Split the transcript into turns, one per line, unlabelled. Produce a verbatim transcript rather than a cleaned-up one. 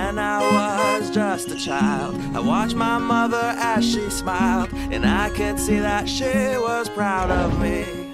when I was just a child. I watched my mother as she smiled, and I could see that she was proud of me.